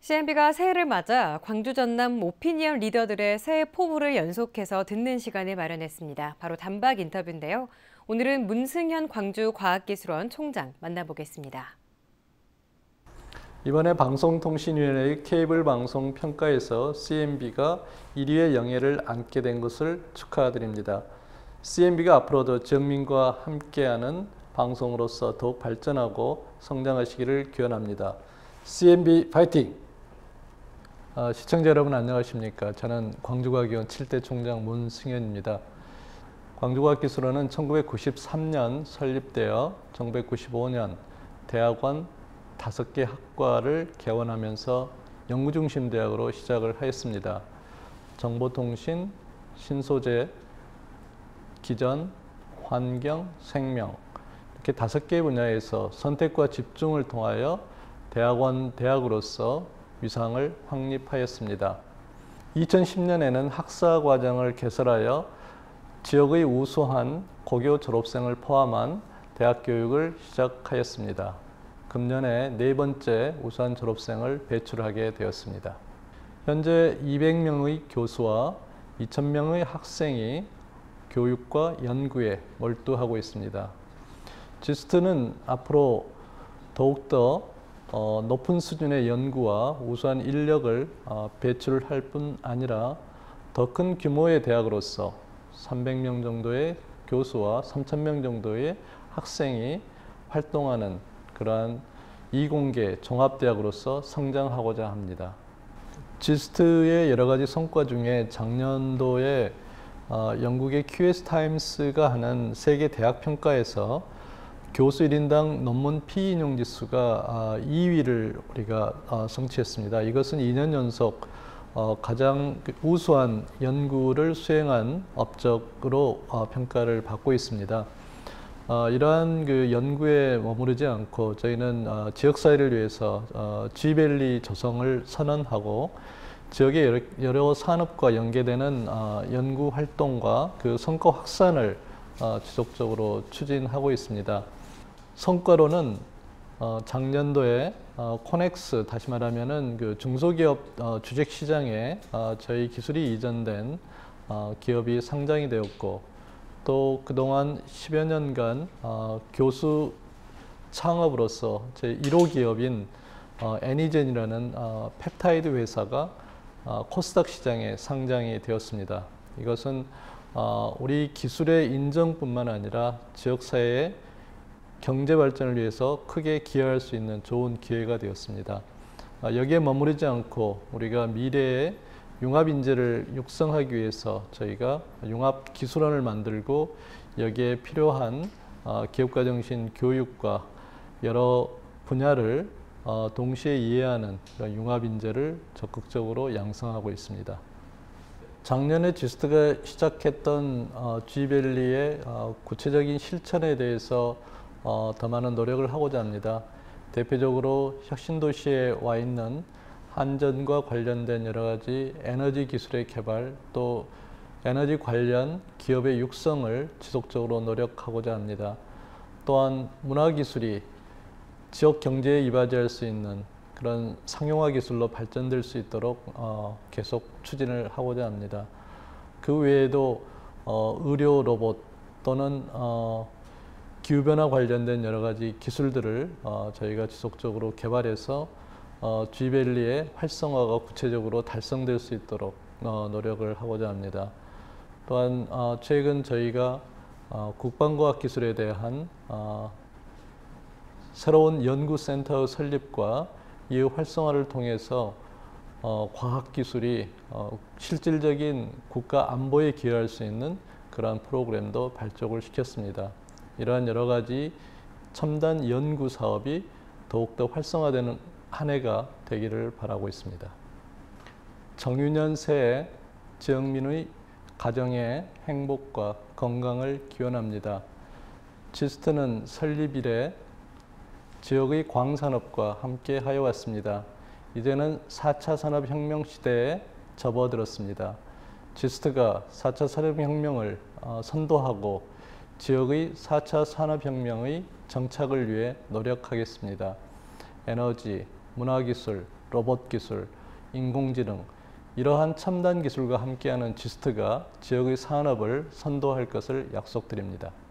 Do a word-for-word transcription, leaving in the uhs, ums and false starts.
씨엠비가 새해를 맞아 광주 전남 오피니언 리더들의 새해 포부를 연속해서 듣는 시간을 마련했습니다. 바로 단박 인터뷰인데요. 오늘은 문승현 광주과학기술원 총장 만나보겠습니다. 이번에 방송통신위원회의 케이블 방송 평가에서 씨엠비가 일 위의 영예를 안게 된 것을 축하드립니다. 씨엠비가 앞으로도 지역민과 함께하는 방송으로서 더욱 발전하고 성장하시기를 기원합니다. 씨엠비 파이팅! 어, 시청자 여러분 안녕하십니까? 저는 광주과학위원 칠 대 총장 문승현입니다. 광주과학기술원은 천구백구십삼 년 설립되어 천구백구십오 년 대학원 다섯 개 학과를 개원하면서 연구중심 대학으로 시작을 하였습니다. 정보통신, 신소재, 기전, 환경, 생명 이렇게 다섯 개 분야에서 선택과 집중을 통하여 대학원 대학으로서 위상을 확립하였습니다. 이천십 년에는 학사과정을 개설하여 지역의 우수한 고교 졸업생을 포함한 대학 교육을 시작하였습니다. 금년에 네 번째 우수한 졸업생을 배출하게 되었습니다. 현재 이백 명의 교수와 이천 명의 학생이 교육과 연구에 몰두하고 있습니다. 지스트는 앞으로 더욱더 어, 높은 수준의 연구와 우수한 인력을 어, 배출할 뿐 아니라 더 큰 규모의 대학으로서 삼백 명 정도의 교수와 삼천 명 정도의 학생이 활동하는 그러한 이공계 종합대학으로서 성장하고자 합니다. 지스트의 여러 가지 성과 중에 작년도에 어, 영국의 큐에스 타임스가 하는 세계 대학 평가에서 교수 일 인당 논문 피인용 지수가 이 위를 우리가 성취했습니다. 이것은 이 년 연속 가장 우수한 연구를 수행한 업적으로 평가를 받고 있습니다. 이러한 그 연구에 머무르지 않고 저희는 지역사회를 위해서 G밸리 조성을 선언하고 지역의 여러, 여러 산업과 연계되는 연구 활동과 그 성과 확산을 지속적으로 추진하고 있습니다. 성과로는 어, 작년도에 어, 코넥스, 다시 말하면은 그 중소기업 어, 주식시장에 어, 저희 기술이 이전된 어, 기업이 상장이 되었고, 또 그동안 십여 년간 어, 교수 창업으로서 제일 호 기업인 어, 애니젠이라는 어, 펩타이드 회사가 어, 코스닥 시장에 상장이 되었습니다. 이것은 어, 우리 기술의 인정뿐만 아니라 지역사회의 경제 발전을 위해서 크게 기여할 수 있는 좋은 기회가 되었습니다. 여기에 머무르지 않고 우리가 미래의 융합 인재를 육성하기 위해서 저희가 융합 기술원을 만들고 여기에 필요한 기업가 정신 교육과 여러 분야를 동시에 이해하는 융합 인재를 적극적으로 양성하고 있습니다. 작년에 지스트가 시작했던 G밸리의 구체적인 실천에 대해서 어, 더 많은 노력을 하고자 합니다. 대표적으로 혁신도시에 와 있는 한전과 관련된 여러 가지 에너지 기술의 개발, 또 에너지 관련 기업의 육성을 지속적으로 노력하고자 합니다. 또한 문화기술이 지역 경제에 이바지할 수 있는 그런 상용화 기술로 발전될 수 있도록 어, 계속 추진을 하고자 합니다. 그 외에도 어, 의료 로봇 또는 어, 기후변화 관련된 여러 가지 기술들을 어, 저희가 지속적으로 개발해서 어, G밸리의 활성화가 구체적으로 달성될 수 있도록 어, 노력을 하고자 합니다. 또한 어, 최근 저희가 어, 국방과학기술에 대한 어, 새로운 연구센터 설립과 이후 활성화를 통해서 어, 과학기술이 어, 실질적인 국가 안보에 기여할 수 있는 그러한 프로그램도 발족을 시켰습니다. 이러한 여러 가지 첨단 연구 사업이 더욱더 활성화되는 한 해가 되기를 바라고 있습니다. 정유년 새해 지역민의 가정의 행복과 건강을 기원합니다. 지스트는 설립 이래 지역의 광산업과 함께 하여 왔습니다. 이제는 사 차 산업혁명 시대에 접어들었습니다. 지스트가 사 차 산업혁명을 선도하고 지역의 사 차 산업혁명의 정착을 위해 노력하겠습니다. 에너지, 문화기술, 로봇 기술, 인공지능, 이러한 첨단 기술과 함께하는 지스트가 지역의 산업을 선도할 것을 약속드립니다.